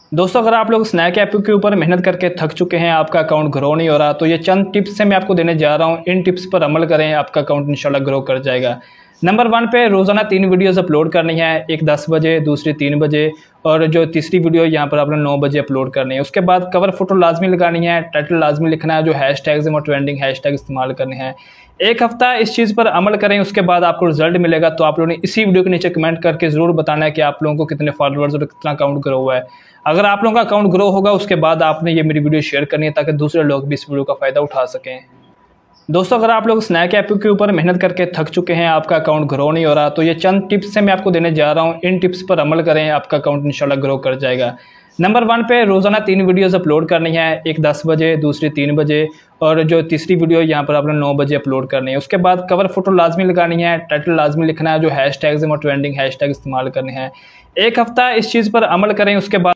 दोस्तों, अगर आप लोग स्नैक ऐप के ऊपर मेहनत करके थक चुके हैं, आपका अकाउंट ग्रो नहीं हो रहा, तो ये चंद टिप्स से मैं आपको देने जा रहा हूँ। इन टिप्स पर अमल करें, आपका अकाउंट इंशाल्लाह ग्रो कर जाएगा। नंबर 1 पे रोज़ाना 3 वीडियोस अपलोड करनी है। एक 10 बजे, दूसरी 3 बजे और जो तीसरी वीडियो यहाँ पर आपने 9 बजे अपलोड करनी है। उसके बाद कवर फोटो लाजमी लगानी है, टाइटल लाजमी लिखना है, जो हैशटैग्स हैं वो ट्रेंडिंग हैशटैग इस्तेमाल करने हैं। एक हफ्ता इस चीज़ पर अमल करें, उसके बाद आपको रिजल्ट मिलेगा। तो आप लोगों ने इसी वीडियो के नीचे कमेंट करके ज़रूर बताना है कि आप लोगों को कितने फॉलोअर्स और कितना अकाउंट ग्रो हुआ है। अगर आप लोगों का अकाउंट ग्रो होगा, उसके बाद आपने ये मेरी वीडियो शेयर करनी है ताकि दूसरे लोग भी इस वीडियो का फ़ायदा उठा सकें। दोस्तों, अगर आप लोग स्नैक ऐप के ऊपर मेहनत करके थक चुके हैं, आपका अकाउंट ग्रो नहीं हो रहा, तो ये चंद टिप्स से मैं आपको देने जा रहा हूँ। इन टिप्स पर अमल करें, आपका अकाउंट इंशाल्लाह ग्रो कर जाएगा। नंबर 1 पे रोज़ाना 3 वीडियोस अपलोड करनी है। एक 10 बजे, दूसरी 3 बजे और जो तीसरी वीडियो यहाँ पर आपने 9 बजे अपलोड करनी है। उसके बाद कवर फोटो लाजमी लगानी है, टाइटल लाजमी लिखना है, जो हैशटैग्स हैं वो ट्रेंडिंग हैशटैग इस्तेमाल करने हैं। एक हफ्ता इस चीज़ पर अमल करें, उसके बाद